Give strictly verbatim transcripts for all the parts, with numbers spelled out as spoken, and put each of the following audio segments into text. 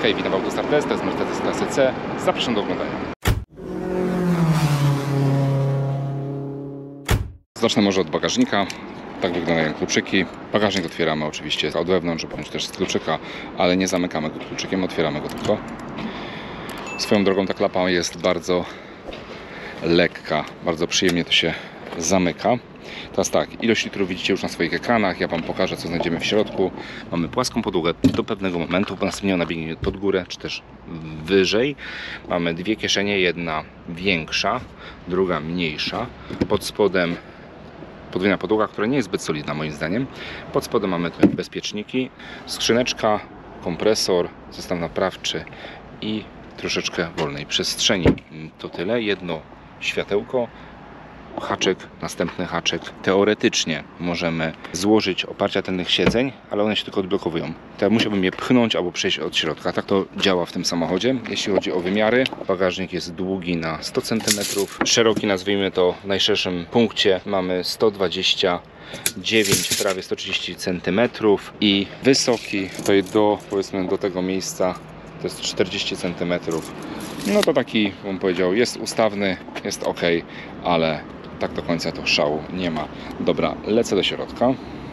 Hej, witam w Autostart Test, to jest Mercedes klasy C. Zapraszam do oglądania. Zacznę może od bagażnika. Tak wyglądają kluczyki. Bagażnik otwieramy oczywiście od wewnątrz, bądź też z kluczyka, ale nie zamykamy go kluczykiem, otwieramy go tylko. Swoją drogą ta klapa jest bardzo lekka, bardzo przyjemnie to się zamyka. Teraz tak, ilość litrów widzicie już na swoich ekranach, ja Wam pokażę, co znajdziemy w środku. Mamy płaską podłogę do pewnego momentu, bo następnie ona biegnie pod górę, czy też wyżej. Mamy dwie kieszenie, jedna większa, druga mniejsza. Pod spodem podwójna podłoga, która nie jest zbyt solidna moim zdaniem. Pod spodem mamy tu bezpieczniki, skrzyneczka, kompresor, zestaw naprawczy i troszeczkę wolnej przestrzeni. To tyle, jedno światełko, haczyk, następny haczyk. Teoretycznie możemy złożyć oparcia tylnych siedzeń, ale one się tylko odblokowują. To ja musiałbym je pchnąć albo przejść od środka. Tak to działa w tym samochodzie. Jeśli chodzi o wymiary, bagażnik jest długi na sto centymetrów, szeroki, nazwijmy to w najszerszym punkcie, mamy sto dwadzieścia dziewięć, prawie sto trzydzieści centymetrów i wysoki tutaj do, powiedzmy, do tego miejsca to jest czterdzieści centymetrów. No to taki, bym powiedział, jest ustawny, jest ok, ale tak do końca to szału nie ma. Dobra, lecę do środka.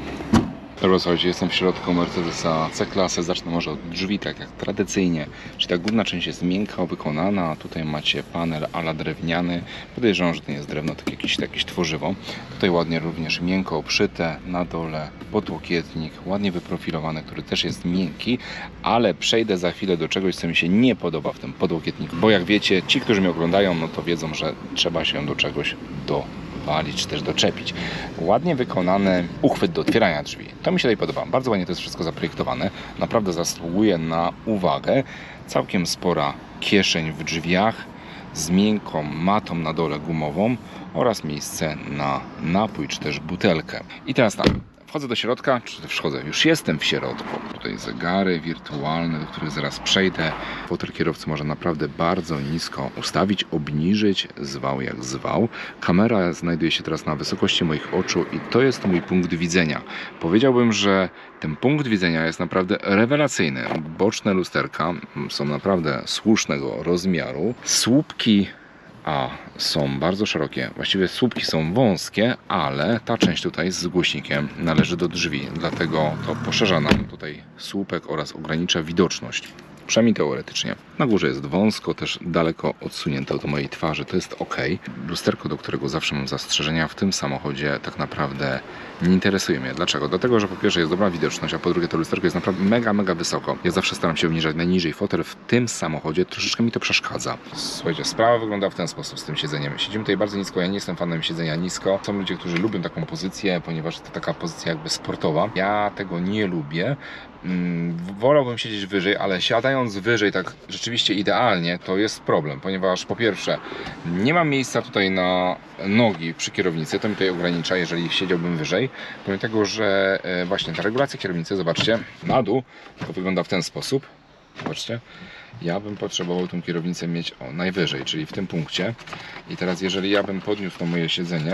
Dobra, słuchajcie, jestem w środku Mercedesa C-klasy. Zacznę może od drzwi, tak jak tradycyjnie. Czyli ta główna część jest miękko wykonana. Tutaj macie panel ala drewniany. Podejrzewam, że to nie jest drewno, tak jakieś, jakieś tworzywo. Tutaj ładnie również miękko obszyte. Na dole podłokietnik, ładnie wyprofilowany, który też jest miękki. Ale przejdę za chwilę do czegoś, co mi się nie podoba w tym podłokietniku. Bo jak wiecie, ci, którzy mnie oglądają, no to wiedzą, że trzeba się do czegoś do walić, czy też doczepić. Ładnie wykonany uchwyt do otwierania drzwi. To mi się tutaj podoba. Bardzo ładnie to jest wszystko zaprojektowane. Naprawdę zasługuje na uwagę. Całkiem spora kieszeń w drzwiach z miękką matą na dole gumową oraz miejsce na napój, czy też butelkę. I teraz tak. Wchodzę do środka, czy też wchodzę, już jestem w środku. Tutaj zegary wirtualne, do których zaraz przejdę. Fotel kierowcy można naprawdę bardzo nisko ustawić, obniżyć, zwał jak zwał. Kamera znajduje się teraz na wysokości moich oczu i to jest mój punkt widzenia. Powiedziałbym, że ten punkt widzenia jest naprawdę rewelacyjny. Boczne lusterka są naprawdę słusznego rozmiaru. Słupki A są bardzo szerokie, właściwie słupki są wąskie, ale ta część tutaj z głośnikiem należy do drzwi, dlatego to poszerza nam tutaj słupek oraz ogranicza widoczność, przynajmniej teoretycznie. Na górze jest wąsko, też daleko odsunięte od mojej twarzy, to jest ok. Lusterko, do którego zawsze mam zastrzeżenia, w tym samochodzie tak naprawdę nie interesuje mnie. Dlaczego? Dlatego, że po pierwsze jest dobra widoczność, a po drugie to lusterko jest naprawdę mega, mega wysoko. Ja zawsze staram się obniżać najniżej fotel. W tym samochodzie troszeczkę mi to przeszkadza. Słuchajcie, sprawa wygląda w ten sposób z tym siedzeniem. Siedzimy tutaj bardzo nisko, ja nie jestem fanem siedzenia nisko. Są ludzie, którzy lubią taką pozycję, ponieważ to taka pozycja jakby sportowa. Ja tego nie lubię. Hmm, wolałbym siedzieć wyżej, ale siadając wyżej tak rzeczywiście idealnie, to jest problem, ponieważ po pierwsze nie mam miejsca tutaj na nogi przy kierownicy, to mi tutaj ogranicza, jeżeli siedziałbym wyżej, pomimo tego, że właśnie ta regulacja kierownicy, zobaczcie, na dół to wygląda w ten sposób, zobaczcie, ja bym potrzebował tą kierownicę mieć o, najwyżej, czyli w tym punkcie. I teraz jeżeli ja bym podniósł to moje siedzenie,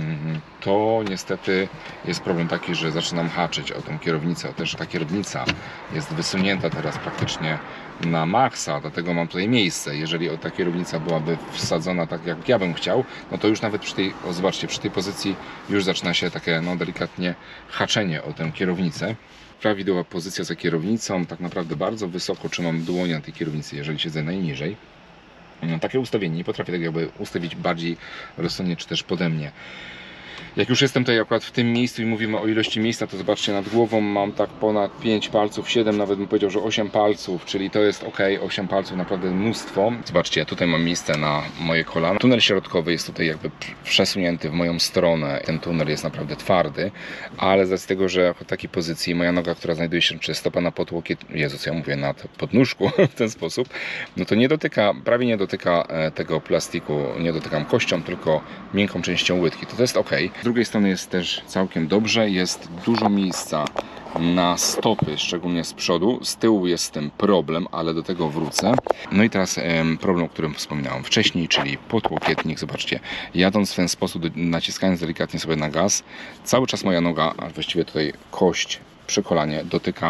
to niestety jest problem taki, że zaczynam haczyć o tą kierownicę. Też ta kierownica jest wysunięta teraz praktycznie na maksa, dlatego mam tutaj miejsce. Jeżeli ta kierownica byłaby wsadzona tak, jak ja bym chciał, no to już nawet przy tej, o, zobaczcie, przy tej pozycji już zaczyna się takie, no, delikatnie haczenie o tę kierownicę. Prawidłowa pozycja za kierownicą, tak naprawdę bardzo wysoko trzymam dłoń na tej kierownicy, jeżeli siedzę najniżej. No, takie ustawienie, nie potrafię tak jakby ustawić bardziej rozsądnie, czy też pode mnie. Jak już jestem tutaj akurat w tym miejscu i mówimy o ilości miejsca, to zobaczcie, nad głową mam tak ponad pięć palców, siedem, nawet bym powiedział, że osiem palców, czyli to jest ok, osiem palców, naprawdę mnóstwo. Zobaczcie, ja tutaj mam miejsce na moje kolana. Tunel środkowy jest tutaj jakby przesunięty w moją stronę. Ten tunel jest naprawdę twardy, ale z tego, że w takiej pozycji moja noga, która znajduje się przez stopa na podłokiet, Jezus, ja mówię na podnóżku w ten sposób, no to nie dotyka, prawie nie dotyka tego plastiku, nie dotykam kością, tylko miękką częścią łydki. To, to jest ok. Z drugiej strony jest też całkiem dobrze, jest dużo miejsca na stopy, szczególnie z przodu. Z tyłu jest z tym problem, ale do tego wrócę. No i teraz em, problem, o którym wspominałem wcześniej, czyli podłokietnik. Zobaczcie, jadąc w ten sposób, naciskając delikatnie sobie na gaz, cały czas moja noga, a właściwie tutaj kość przy kolanie dotyka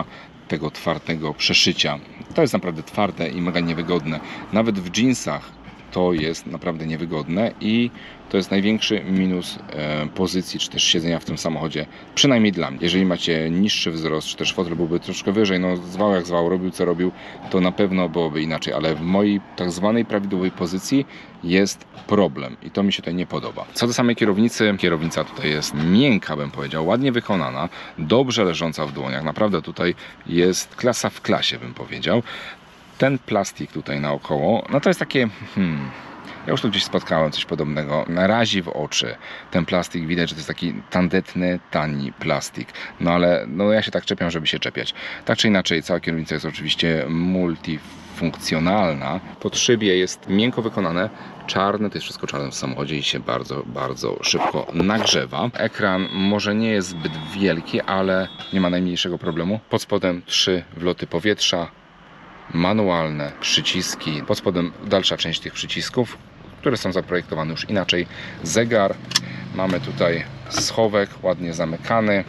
tego twardego przeszycia. To jest naprawdę twarde i mega niewygodne. Nawet w jeansach to jest naprawdę niewygodne i to jest największy minus e, pozycji czy też siedzenia w tym samochodzie, przynajmniej dla mnie. Jeżeli macie niższy wzrost, czy też fotel byłby troszkę wyżej, no zwał jak zwał, robił co robił, to na pewno byłoby inaczej, ale w mojej tak zwanej prawidłowej pozycji jest problem i to mi się tutaj nie podoba. Co do samej kierownicy, kierownica tutaj jest miękka, bym powiedział, ładnie wykonana, dobrze leżąca w dłoniach, naprawdę tutaj jest klasa w klasie, bym powiedział. Ten plastik tutaj naokoło, no to jest takie, hmm, ja już tu gdzieś spotkałem coś podobnego, razi w oczy. Ten plastik, widać, że to jest taki tandetny, tani plastik. No ale no ja się tak czepiam, żeby się czepiać. Tak czy inaczej, cała kierownica jest oczywiście multifunkcjonalna. Pod szybie jest miękko wykonane, czarne, to jest wszystko czarne w samochodzie i się bardzo, bardzo szybko nagrzewa. Ekran może nie jest zbyt wielki, ale nie ma najmniejszego problemu. Pod spodem trzy wloty powietrza, manualne przyciski, pod spodem dalsza część tych przycisków, które są zaprojektowane już inaczej. Zegar, mamy tutaj schowek ładnie zamykany,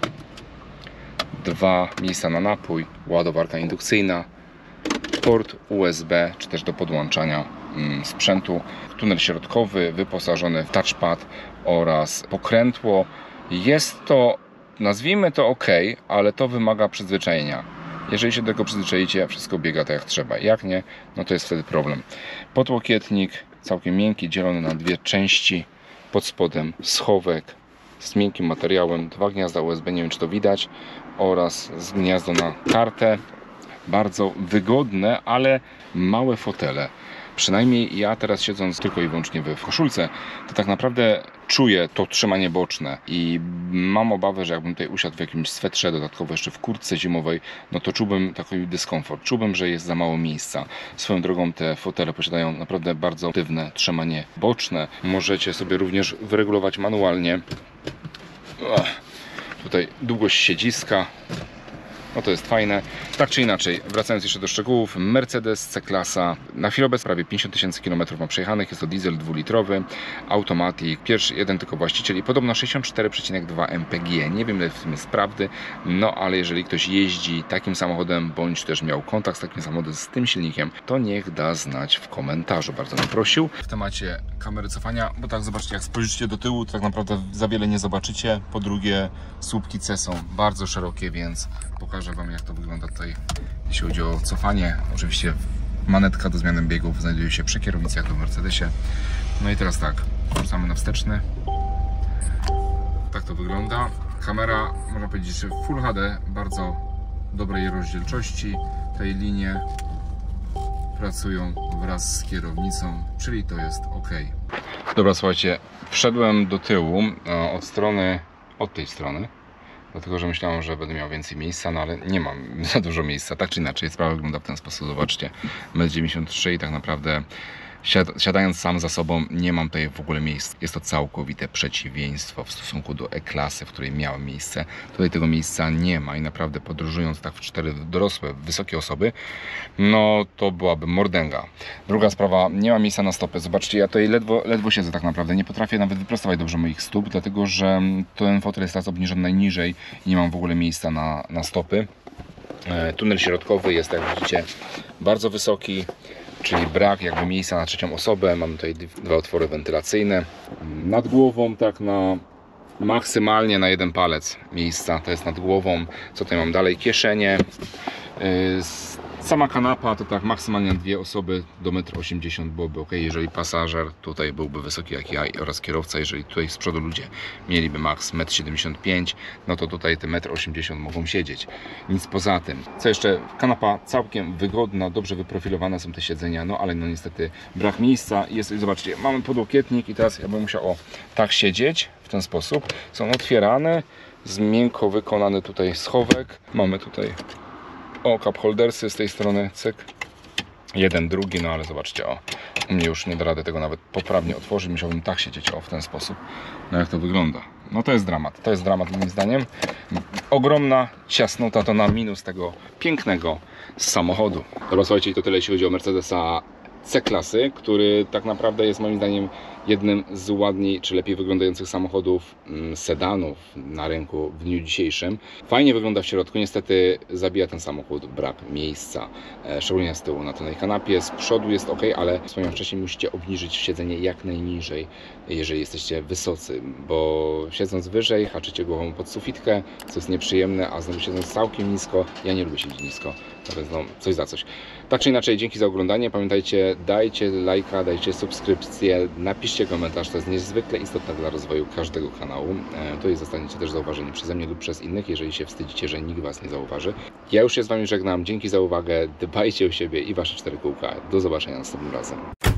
dwa miejsca na napój, ładowarka indukcyjna, port U S B, czy też do podłączania mm, sprzętu, tunel środkowy wyposażony w touchpad oraz pokrętło. Jest to, nazwijmy to ok, ale to wymaga przyzwyczajenia. Jeżeli się do tego przyzwyczaicie, wszystko biega tak jak trzeba. Jak nie, no to jest wtedy problem. Podłokietnik całkiem miękki, dzielony na dwie części. Pod spodem schowek z miękkim materiałem, dwa gniazda U S B, nie wiem czy to widać, oraz z gniazdo na kartę. Bardzo wygodne, ale małe fotele. Przynajmniej ja teraz, siedząc tylko i wyłącznie w koszulce, to tak naprawdę czuję to trzymanie boczne i mam obawę, że jakbym tutaj usiadł w jakimś swetrze, dodatkowo jeszcze w kurtce zimowej, no to czułbym taki dyskomfort, czułbym, że jest za mało miejsca. Swoją drogą te fotele posiadają naprawdę bardzo aktywne trzymanie boczne. Możecie sobie również wyregulować manualnie tutaj długość siedziska. No to jest fajne. Tak czy inaczej, wracając jeszcze do szczegółów, Mercedes C-klasa, na chwilę obecną prawie pięćdziesiąt tysięcy kilometrów ma przejechanych, jest to diesel dwulitrowy, automatic, pierwszy, jeden tylko właściciel i podobno sześćdziesiąt cztery przecinek dwa M P G. Nie wiem, ile w tym jest prawdy, no ale jeżeli ktoś jeździ takim samochodem, bądź też miał kontakt z takim samochodem, z tym silnikiem, to niech da znać w komentarzu, bardzo bym prosił. W temacie kamery cofania, bo tak zobaczcie, jak spojrzycie do tyłu, to tak naprawdę za wiele nie zobaczycie. Po drugie, słupki C są bardzo szerokie, więc pokażę Wam, jak to wygląda tutaj, jeśli chodzi o cofanie. Oczywiście manetka do zmiany biegów znajduje się przy kierownicy, jak w Mercedesie. No i teraz tak, wrzucamy na wsteczny. Tak to wygląda. Kamera, można powiedzieć, że Full H D, bardzo dobrej rozdzielczości. Tej linie pracują wraz z kierownicą, czyli to jest ok. Dobra, słuchajcie, wszedłem do tyłu od strony, od tej strony. Dlatego, że myślałem, że będę miał więcej miejsca, no ale nie mam za dużo miejsca. Tak czy inaczej, sprawa wygląda w ten sposób. Zobaczcie, metr dziewięćdziesiąt trzy i tak naprawdę siadając sam za sobą nie mam tutaj w ogóle miejsca. Jest to całkowite przeciwieństwo w stosunku do E-klasy, w której miałem miejsce. Tutaj tego miejsca nie ma i naprawdę podróżując tak w cztery dorosłe, wysokie osoby, no to byłaby mordęga. Druga sprawa, nie ma miejsca na stopy. Zobaczcie, ja tutaj ledwo, ledwo siedzę tak naprawdę. Nie potrafię nawet wyprostować dobrze moich stóp, dlatego że ten fotel jest teraz obniżony najniżej i nie mam w ogóle miejsca na, na stopy. Tunel środkowy jest, jak widzicie, bardzo wysoki, czyli brak jakby miejsca na trzecią osobę. Mamy tutaj dwa otwory wentylacyjne. Nad głową tak na maksymalnie na jeden palec miejsca, to jest nad głową. Co tutaj mam dalej? Kieszenie. Sama kanapa to tak maksymalnie na dwie osoby do metr osiemdziesiąt byłoby ok, jeżeli pasażer tutaj byłby wysoki jak ja oraz kierowca. Jeżeli tutaj z przodu ludzie mieliby maks metr siedemdziesiąt pięć, no to tutaj te metr osiemdziesiąt mogą siedzieć. Nic poza tym. Co jeszcze? Kanapa całkiem wygodna, dobrze wyprofilowane są te siedzenia, no ale no niestety brak miejsca. Jest, zobaczcie, mamy podłokietnik i teraz ja bym musiał o, tak siedzieć w ten sposób. Są otwierane, z miękko wykonany tutaj schowek. Mamy tutaj o, cup holdersy z tej strony, cyk. Jeden, drugi, no ale zobaczcie, o, u mnie już nie da rady tego nawet poprawnie otworzyć, musiałbym tak siedzieć, o, w ten sposób. No jak to wygląda? No to jest dramat, to jest dramat moim zdaniem. Ogromna ciasnota to na minus tego pięknego samochodu. Dobra, słuchajcie, i to tyle jeśli chodzi o Mercedesa C-klasy, który tak naprawdę jest moim zdaniem jednym z ładniej czy lepiej wyglądających samochodów, sedanów na rynku w dniu dzisiejszym. Fajnie wygląda w środku, niestety zabija ten samochód brak miejsca, szczególnie z tyłu na tylnej kanapie. Z przodu jest ok, ale wspomniałem wcześniej, musicie obniżyć siedzenie jak najniżej, jeżeli jesteście wysocy, bo siedząc wyżej haczycie głową pod sufitkę, co jest nieprzyjemne, a znowu siedząc całkiem nisko, ja nie lubię siedzieć nisko, więc no coś za coś. Tak czy inaczej, dzięki za oglądanie. Pamiętajcie, dajcie lajka, dajcie subskrypcję, napiszcie komentarz, to jest niezwykle istotne dla rozwoju każdego kanału. Tutaj zostaniecie też zauważeni przeze mnie lub przez innych, jeżeli się wstydzicie, że nikt Was nie zauważy. Ja już się z Wami żegnam, dzięki za uwagę, dbajcie o siebie i Wasze cztery kółka. Do zobaczenia następnym razem.